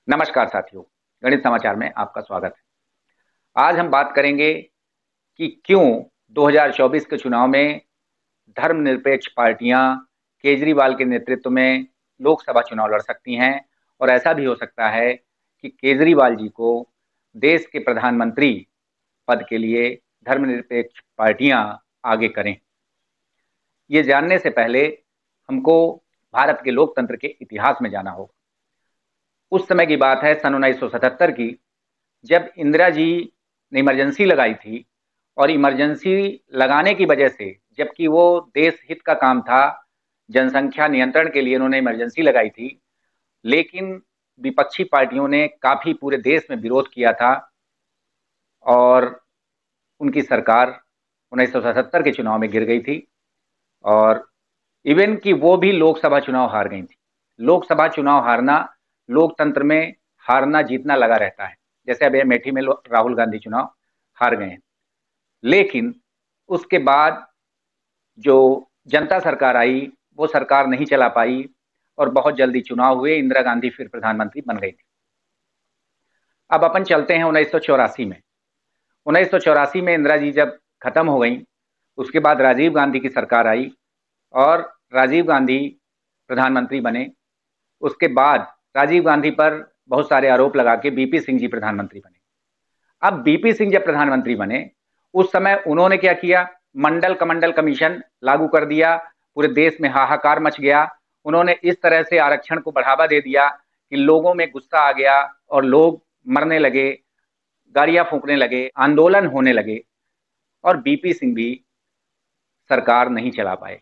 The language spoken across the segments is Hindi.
नमस्कार साथियों, गणित समाचार में आपका स्वागत है। आज हम बात करेंगे कि क्यों 2024 के चुनाव में धर्मनिरपेक्ष पार्टियां केजरीवाल के नेतृत्व में लोकसभा चुनाव लड़ सकती हैं और ऐसा भी हो सकता है कि केजरीवाल जी को देश के प्रधानमंत्री पद के लिए धर्मनिरपेक्ष पार्टियां आगे करें। ये जानने से पहले हमको भारत के लोकतंत्र के इतिहास में जाना होगा। उस समय की बात है, सन 1977 की, जब इंदिरा जी ने इमरजेंसी लगाई थी। और इमरजेंसी लगाने की वजह से, जबकि वो देश हित का काम था, जनसंख्या नियंत्रण के लिए उन्होंने इमरजेंसी लगाई थी, लेकिन विपक्षी पार्टियों ने काफी पूरे देश में विरोध किया था और उनकी सरकार 1977 के चुनाव में गिर गई थी। और इवन कि वो भी लोकसभा चुनाव हार गई थी। लोकसभा चुनाव हारना लोकतंत्र में हारना जीतना लगा रहता है। जैसे अब अमेठी में राहुल गांधी चुनाव हार गए हैं, लेकिन उसके बाद जो जनता सरकार आई वो सरकार नहीं चला पाई और बहुत जल्दी चुनाव हुए। इंदिरा गांधी फिर प्रधानमंत्री बन गई थी। अब अपन चलते हैं 1984 में। 1984 में इंदिरा जी जब खत्म हो गई, उसके बाद राजीव गांधी की सरकार आई और राजीव गांधी प्रधानमंत्री बने। उसके बाद राजीव गांधी पर बहुत सारे आरोप लगा के बीपी सिंह जी प्रधानमंत्री बने। अब बीपी सिंह जब प्रधानमंत्री बने, उस समय उन्होंने क्या किया? मंडल कमंडल कमीशन लागू कर दिया। पूरे देश में हाहाकार मच गया। उन्होंने इस तरह से आरक्षण को बढ़ावा दे दिया कि लोगों में गुस्सा आ गया और लोग मरने लगे, गाड़ियां फूंकने लगे, आंदोलन होने लगे और बीपी सिंह भी सरकार नहीं चला पाए।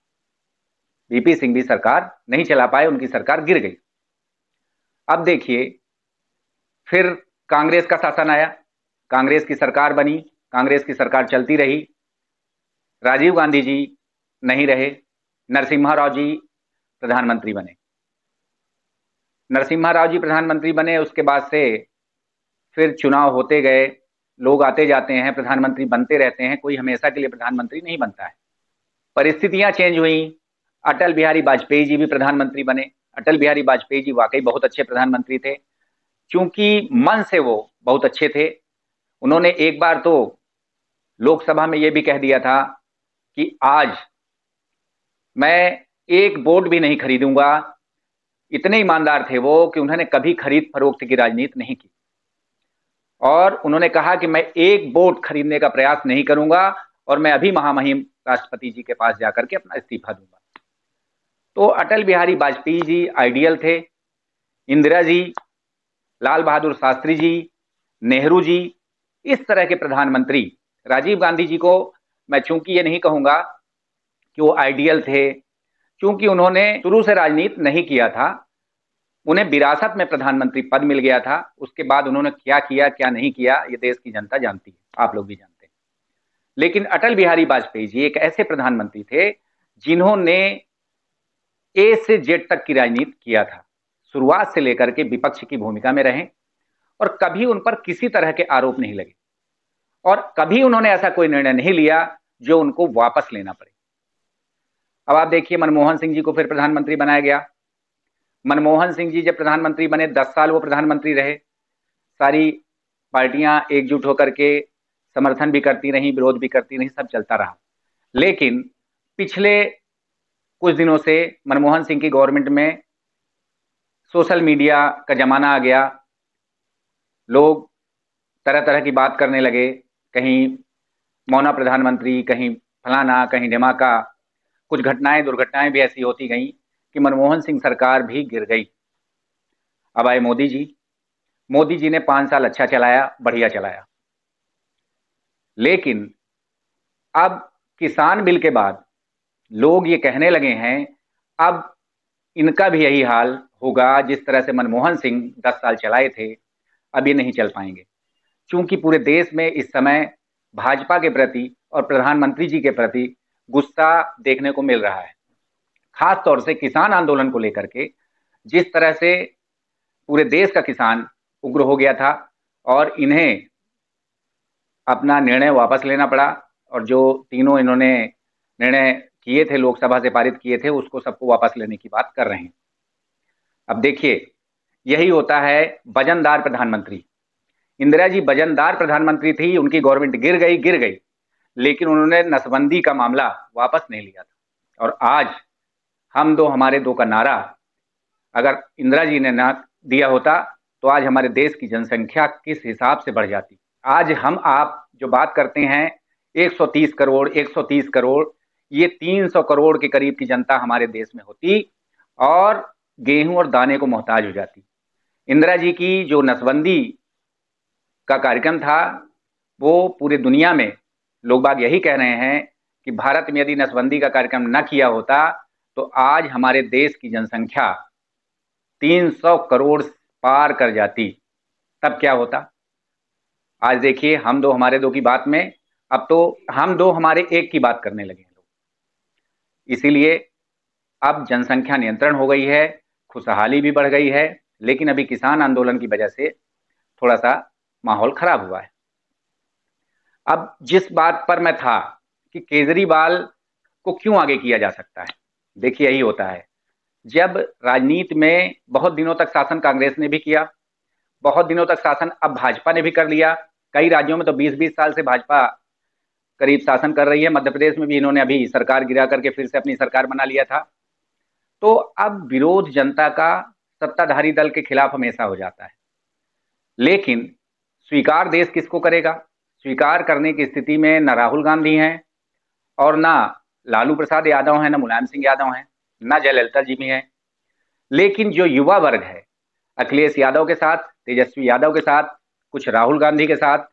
बीपी सिंह भी सरकार नहीं चला पाए, उनकी सरकार गिर गई। अब देखिए, फिर कांग्रेस का शासन आया, कांग्रेस की सरकार बनी, कांग्रेस की सरकार चलती रही। राजीव गांधी जी नहीं रहे, नरसिम्हा राव जी प्रधानमंत्री बने। नरसिम्हा राव जी प्रधानमंत्री बने, उसके बाद से फिर चुनाव होते गए, लोग आते जाते हैं, प्रधानमंत्री बनते रहते हैं, कोई हमेशा के लिए प्रधानमंत्री नहीं बनता है। परिस्थितियां चेंज हुई। अटल बिहारी वाजपेयी जी भी प्रधानमंत्री बने। अटल बिहारी वाजपेयी जी वाकई बहुत अच्छे प्रधानमंत्री थे, क्योंकि मन से वो बहुत अच्छे थे। उन्होंने एक बार तो लोकसभा में यह भी कह दिया था कि आज मैं एक वोट भी नहीं खरीदूंगा। इतने ईमानदार थे वो कि उन्होंने कभी खरीद फरोख्त की राजनीति नहीं की और उन्होंने कहा कि मैं एक वोट खरीदने का प्रयास नहीं करूंगा और मैं अभी महामहिम राष्ट्रपति जी के पास जाकर के अपना इस्तीफा दूंगा। तो अटल बिहारी वाजपेयी जी आइडियल थे। इंदिरा जी, लाल बहादुर शास्त्री जी, नेहरू जी, इस तरह के प्रधानमंत्री। राजीव गांधी जी को मैं चूंकि ये नहीं कहूंगा कि वो आइडियल थे, क्योंकि उन्होंने शुरू से राजनीति नहीं किया था, उन्हें विरासत में प्रधानमंत्री पद मिल गया था। उसके बाद उन्होंने क्या किया क्या नहीं किया ये देश की जनता जानती है, आप लोग भी जानते हैं। लेकिन अटल बिहारी वाजपेयी जी एक ऐसे प्रधानमंत्री थे जिन्होंने ए से जेड तक की राजनीति किया था। शुरुआत से लेकर के विपक्ष की भूमिका में रहे और कभी उन पर किसी तरह के आरोप नहीं लगे और कभी उन्होंने ऐसा कोई निर्णय नहीं लिया जो उनको वापस लेना पड़े। अब आप देखिए, मनमोहन सिंह जी को फिर प्रधानमंत्री बनाया गया। मनमोहन सिंह जी जब प्रधानमंत्री बने, 10 साल वो प्रधानमंत्री रहे। सारी पार्टियां एकजुट होकर के समर्थन भी करती रही, विरोध भी करती रही, सब चलता रहा। लेकिन पिछले कुछ दिनों से मनमोहन सिंह की गवर्नमेंट में सोशल मीडिया का जमाना आ गया। लोग तरह तरह की बात करने लगे, कहीं मौना प्रधानमंत्री, कहीं फलाना, कहीं ढिमाका। कुछ घटनाएं दुर्घटनाएं भी ऐसी होती गई कि मनमोहन सिंह सरकार भी गिर गई। अब आए मोदी जी। मोदी जी ने 5 साल अच्छा चलाया, बढ़िया चलाया। लेकिन अब किसान बिल के बाद लोग ये कहने लगे हैं अब इनका भी यही हाल होगा जिस तरह से मनमोहन सिंह 10 साल चलाए थे, अब ये नहीं चल पाएंगे। क्योंकि पूरे देश में इस समय भाजपा के प्रति और प्रधानमंत्री जी के प्रति गुस्सा देखने को मिल रहा है। खास तौर से किसान आंदोलन को लेकर के, जिस तरह से पूरे देश का किसान उग्र हो गया था और इन्हें अपना निर्णय वापस लेना पड़ा और जो तीनों इन्होंने निर्णय किए थे, लोकसभा से पारित किए थे, उसको सबको वापस लेने की बात कर रहे हैं। अब देखिए, यही होता है वजनदार प्रधानमंत्री। इंदिरा जी वजनदार प्रधानमंत्री थी, उनकी गवर्नमेंट गिर गई, लेकिन उन्होंने नसबंदी का मामला वापस नहीं लिया था। और आज हम दो हमारे दो का नारा अगर इंदिरा जी ने ना दिया होता तो आज हमारे देश की जनसंख्या किस हिसाब से बढ़ जाती। आज हम आप जो बात करते हैं 130 करोड़ 130 करोड़, ये 300 करोड़ के करीब की जनता हमारे देश में होती और गेहूं और दाने को मोहताज हो जाती। इंदिरा जी की जो नसबंदी का कार्यक्रम था वो पूरे दुनिया में लोग बाग यही कह रहे हैं कि भारत में यदि नसबंदी का कार्यक्रम न किया होता तो आज हमारे देश की जनसंख्या 300 करोड़ पार कर जाती। तब क्या होता? आज देखिए हम दो हमारे दो की बात में अब तो हम दो हमारे एक की बात करने लगे हैं लोग। इसीलिए अब जनसंख्या नियंत्रण हो गई है, खुशहाली भी बढ़ गई है, लेकिन अभी किसान आंदोलन की वजह से थोड़ा सा माहौल खराब हुआ है। अब जिस बात पर मैं था कि केजरीवाल को क्यों आगे किया जा सकता है, देखिए यही होता है जब राजनीति में बहुत दिनों तक शासन कांग्रेस ने भी किया, बहुत दिनों तक शासन अब भाजपा ने भी कर लिया। कई राज्यों में तो 20-20 साल से भाजपा करीब शासन कर रही है। मध्य प्रदेश में भी इन्होंने अभी सरकार गिरा करके फिर से अपनी सरकार बना लिया था। तो अब विरोध जनता का सत्ताधारी दल के खिलाफ हमेशा हो जाता है, लेकिन स्वीकार देश किसको करेगा? स्वीकार करने की स्थिति में न राहुल गांधी हैं और ना लालू प्रसाद यादव हैं, ना मुलायम सिंह यादव हैं, ना जयललिता जी भी हैं। लेकिन जो युवा वर्ग है अखिलेश यादव के साथ, तेजस्वी यादव के साथ, कुछ राहुल गांधी के साथ,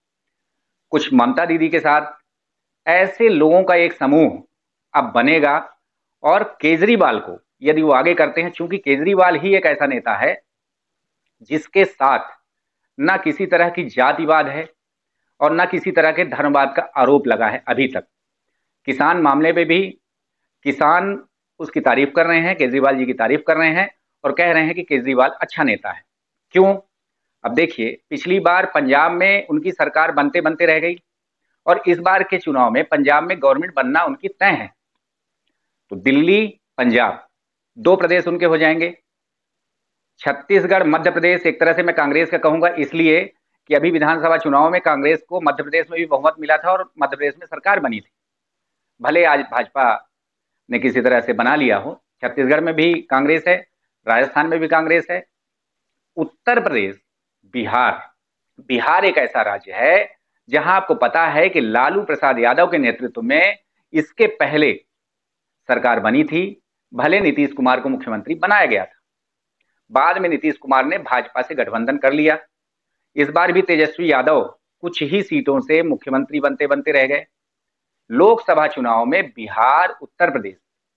कुछ ममता दीदी के साथ, ऐसे लोगों का एक समूह अब बनेगा। और केजरीवाल को यदि वो आगे करते हैं, चूंकि केजरीवाल ही एक ऐसा नेता है जिसके साथ ना किसी तरह की जातिवाद है और ना किसी तरह के धर्मवाद का आरोप लगा है अभी तक। किसान मामले पे भी किसान उसकी तारीफ कर रहे हैं, केजरीवाल जी की तारीफ कर रहे हैं और कह रहे हैं कि केजरीवाल अच्छा नेता है। क्यों? अब देखिए पिछली बार पंजाब में उनकी सरकार बनते बनते रह गई और इस बार के चुनाव में पंजाब में गवर्नमेंट बनना उनकी तय है। तो दिल्ली पंजाब दो प्रदेश उनके हो जाएंगे। छत्तीसगढ़ मध्य प्रदेश एक तरह से मैं कांग्रेस का कहूंगा, इसलिए कि अभी विधानसभा चुनाव में कांग्रेस को मध्य प्रदेश में भी बहुमत मिला था और मध्य प्रदेश में सरकार बनी थी। भले आज भाजपा ने किसी तरह से बना लिया हो, छत्तीसगढ़ में भी कांग्रेस है, राजस्थान में भी कांग्रेस है। उत्तर प्रदेश, बिहार, बिहार एक ऐसा राज्य है जहां आपको पता है कि लालू प्रसाद यादव के नेतृत्व में इसके पहले सरकार बनी थी। भले नीतीश कुमार को मुख्यमंत्री बनाया गया था, बाद में नीतीश कुमार ने भाजपा से गठबंधन कर लिया। इस बार भी तेजस्वी यादव कुछ ही सीटों से मुख्यमंत्री बनते बनते रह गए। लोकसभा चुनाव में बिहार उत्तर प्रदेश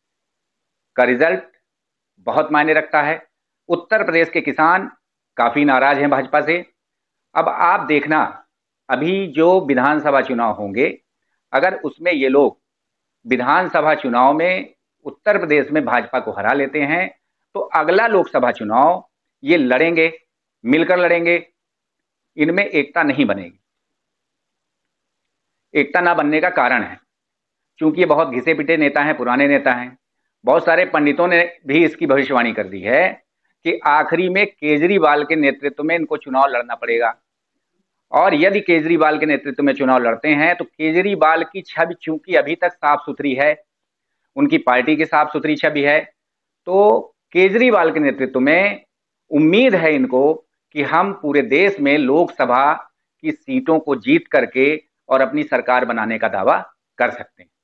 का रिजल्ट बहुत मायने रखता है। उत्तर प्रदेश के किसान काफी नाराज हैं भाजपा से। अब आप देखना अभी जो विधानसभा चुनाव होंगे, अगर उसमें ये लोग विधानसभा चुनाव में उत्तर प्रदेश में भाजपा को हरा लेते हैं तो अगला लोकसभा चुनाव ये लड़ेंगे, मिलकर लड़ेंगे, इनमें एकता नहीं बनेगी। एकता ना बनने का कारण है क्योंकि ये बहुत घिसे पिटे नेता हैं, पुराने नेता हैं। बहुत सारे पंडितों ने भी इसकी भविष्यवाणी कर दी है कि आखिरी में केजरीवाल के नेतृत्व में इनको चुनाव लड़ना पड़ेगा। और यदि केजरीवाल के नेतृत्व में चुनाव लड़ते हैं तो केजरीवाल की छवि चूंकि अभी तक साफ सुथरी है, उनकी पार्टी की साफ सुथरी छवि है, तो केजरीवाल के नेतृत्व में उम्मीद है इनको कि हम पूरे देश में लोकसभा की सीटों को जीत करके और अपनी सरकार बनाने का दावा कर सकते हैं।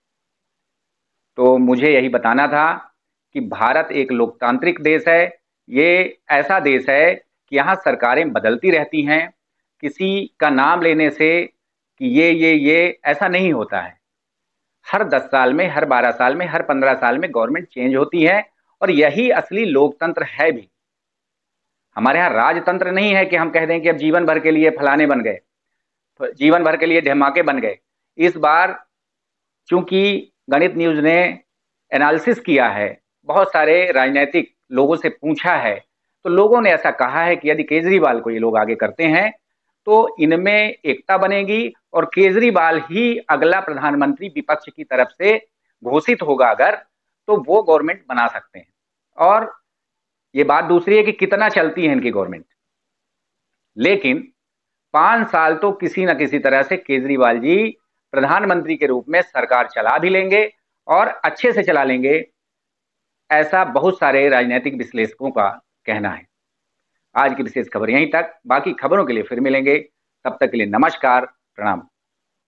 तो मुझे यही बताना था कि भारत एक लोकतांत्रिक देश है। ये ऐसा देश है कि यहाँ सरकारें बदलती रहती हैं। किसी का नाम लेने से कि ये ऐसा नहीं होता है। हर 10 साल में, हर 12 साल में, हर 15 साल में गवर्नमेंट चेंज होती है और यही असली लोकतंत्र है भी। हमारे यहाँ राजतंत्र नहीं है कि हम कह दें कि अब जीवन भर के लिए फलाने बन गए, जीवन भर के लिए धमाके बन गए। इस बार चूंकि गणित न्यूज ने एनालिसिस किया है, बहुत सारे राजनीतिक लोगों से पूछा है, तो लोगों ने ऐसा कहा है कि यदि केजरीवाल को ये लोग आगे करते हैं तो इनमें एकता बनेगी और केजरीवाल ही अगला प्रधानमंत्री विपक्ष की तरफ से घोषित होगा अगर, तो वो गवर्नमेंट बना सकते हैं। और ये बात दूसरी है कि कितना चलती है इनकी गवर्नमेंट। लेकिन 5 साल तो किसी न किसी तरह से केजरीवाल जी प्रधानमंत्री के रूप में सरकार चला भी लेंगे और अच्छे से चला लेंगे, ऐसा बहुत सारे राजनीतिक विश्लेषकों का कहना है। आज की विशेष खबर यहीं तक, बाकी खबरों के लिए फिर मिलेंगे। तब तक के लिए नमस्कार, प्रणाम।